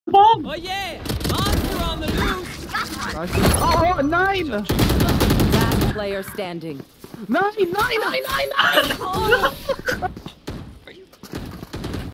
bomb. Oh yeah! Monster on the loose! Oh, 9! Last player standing. 9!